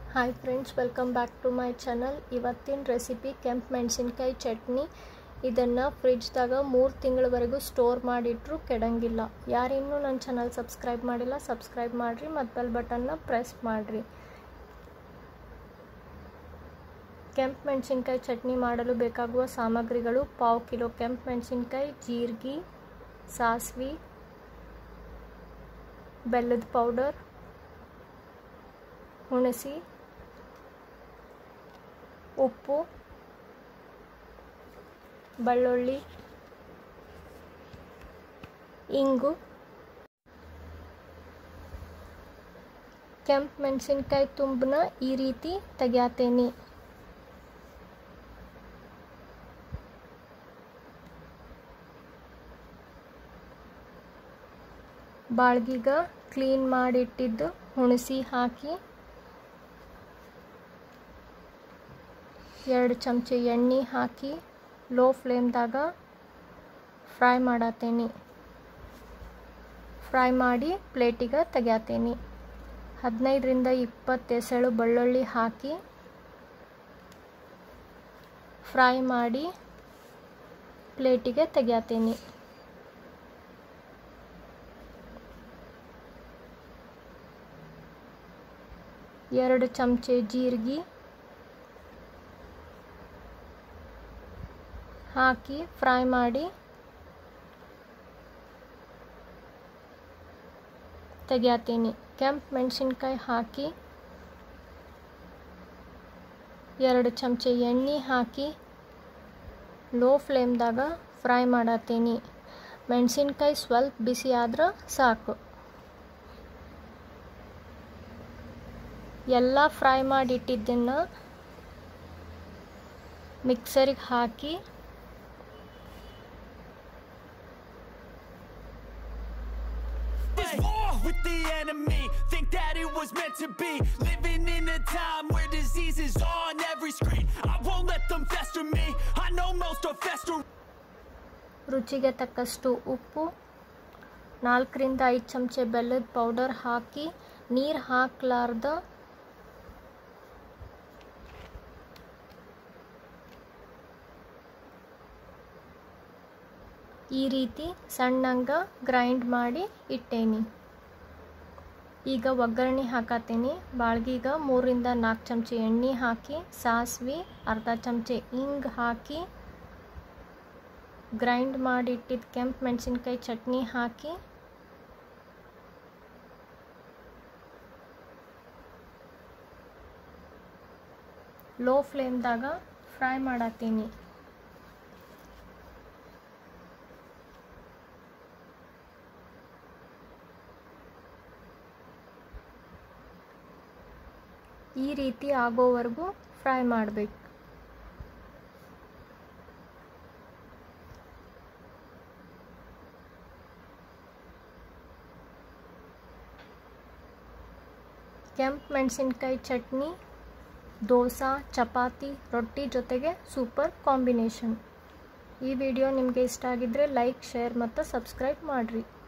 Hi friends, welcome back to my channel. ಇವತ್ತಿನ recipe ಕೆಂಪು ಮೆಣಸಿನ್ಕಾಯಿ ಚಟ್ನಿ. ಇದನ್ನು ಫ್ರಿಡ್ಜ್ದಾಗ 3 ತಿಂಗಳವರೆಗೂ ಸ್ಟೋರ್ ಮಾಡಿಟ್ರು ಕೆಡಂಗಿಲ್ಲ. ಯಾರಿನ್ನೂ ನನ್ನ ಚಾನಲ್ ಸಬ್ಸ್ಕ್ರೈಬ್ ಮಾಡಿಲ್ಲ, ಸಬ್ಸ್ಕ್ರೈಬ್ ಮಾಡಿರಿ ಮತ್ತು ಬೆಲ್ ಬಟನ್ನ ಪ್ರೆಸ್ ಮಾಡಿರಿ. ಕೆಂಪು ಮೆಣಸಿನ್ಕಾಯಿ ಚಟ್ನಿ ಮಾಡಲು ಬೇಕಾಗುವ ಸಾಮಗ್ರಿಗಳು: 1/2 ಕಿಲೋ ಕೆಂಪು ಮೆಣಸಿನ್ಕಾಯಿ, ಜೀರಿಗೆ, ಸಾಸಿವೆ, ಬೆಲ್ಲದ ಪೌಡರ್, ಹುಣಸೆ, ಉಪ್ಪು, ಬೆಳ್ಳುಳ್ಳಿ, ಇಂಗು. ಕೆಂಪು ಮೆಣಸಿನ್ಕಾಯಿ ತುಂಬನ ಈ ರೀತಿ ತೆಗ್ಯಾತೇನಿ. ಬಾಳ್ಗಿಗ ಕ್ಲೀನ್ ಮಾಡಿಟ್ಟಿದ್ದು ಹುಣಸಿ ಹಾಕಿ 2 ಚಮಚ ಎಣ್ಣೆ ಹಾಕಿ ಲೋ ಫ್ಲೇಮ್ದಾಗ ಫ್ರೈ ಮಾಡತ್ತೇನಿ. ಫ್ರೈ ಮಾಡಿ ಪ್ಲೇಟಿಗೆ ತೆಗ್ಯಾತೇನಿ. 15ರಿಂದ 20 ಎಸಳು ಬೆಳ್ಳುಳ್ಳಿ ಹಾಕಿ ಫ್ರೈ ಮಾಡಿ ಪ್ಲೇಟಿಗೆ ತೆಗ್ಯಾತೇನಿ. ಎರಡು ಚಮಚ ಜೀರಿಗೆ ಹಾಕಿ ಫ್ರೈ ಮಾಡಿ ತೆಗ್ಯಾತೀನಿ. ಕೆಂಪು ಮೆಣಸಿನ್ಕಾಯಿ ಹಾಕಿ 2 ಚಮಚ ಎಣ್ಣೆ ಹಾಕಿ ಲೋ ಫ್ಲೇಮ್ದಾಗ ಫ್ರೈ ಮಾಡತ್ತೀನಿ. ಮೆಣಸಿನ್ಕಾಯಿ ಸ್ವಲ್ಪ ಬಿಸಿ ಆದ್ರೆ ಸಾಕು. ಎಲ್ಲ ಫ್ರೈ ಮಾಡಿಟ್ಟಿದ್ದನ್ನು ಮಿಕ್ಸರಿಗೆ ಹಾಕಿ with the enemy, think that it was meant to be. Living in a time where disease is on every screen. I won't let them fester me. I know most are fester. ರುಚಿಗೆ ತಕ್ಕಷ್ಟು ಉಪ್ಪು, 4ರಿಂದ 5 ಚಮಚ ಬೆಲ್ಲದ powder ಹಾಕಿ ನೀರು ಹಾಕಲಾರ್ದ ಈ ರೀತಿ ಸಣ್ಣಂಗ grind ಮಾಡಿ ಇಟ್ಟೇನಿ. ಈಗ ಒಗ್ಗರಣೆ ಹಾಕತ್ತೀನಿ. ಬಾಳ್ಗಿಗ 3ರಿಂದ 4 ಚಮಚ ಎಣ್ಣೆ ಹಾಕಿ ಸಾಸಿವೆ, ಅರ್ಧ ಚಮಚ ಇಂಗು ಹಾಕಿ ಗ್ರೈಂಡ್ ಮಾಡಿ ಇಟ್ಟಿದ್ದ ಕೆಂಪು ಮೆಣಸಿನ್ಕಾಯಿ ಚಟ್ನಿ ಹಾಕಿ ಲೋ ಫ್ಲೇಮ್ದಾಗ ಫ್ರೈ ಮಾಡತ್ತೀನಿ. ಈ ರೀತಿ ಆಗೋವರೆಗೂ ಫ್ರೈ ಮಾಡಬೇಕು. ಕೆಂಪು ಮೆಣಸಿನ್ಕಾಯಿ ಚಟ್ನಿ ದೋಸೆ, ಚಪಾತಿ, ರೊಟ್ಟಿ ಜೊತೆಗೆ ಸೂಪರ್ ಕಾಂಬಿನೇಷನ್. ಈ ವಿಡಿಯೋ ನಿಮಗೆ ಇಷ್ಟ ಆಗಿದ್ರೆ ಲೈಕ್, ಶೇರ್ ಮತ್ತು ಸಬ್ಸ್ಕ್ರೈಬ್ ಮಾಡಿರಿ.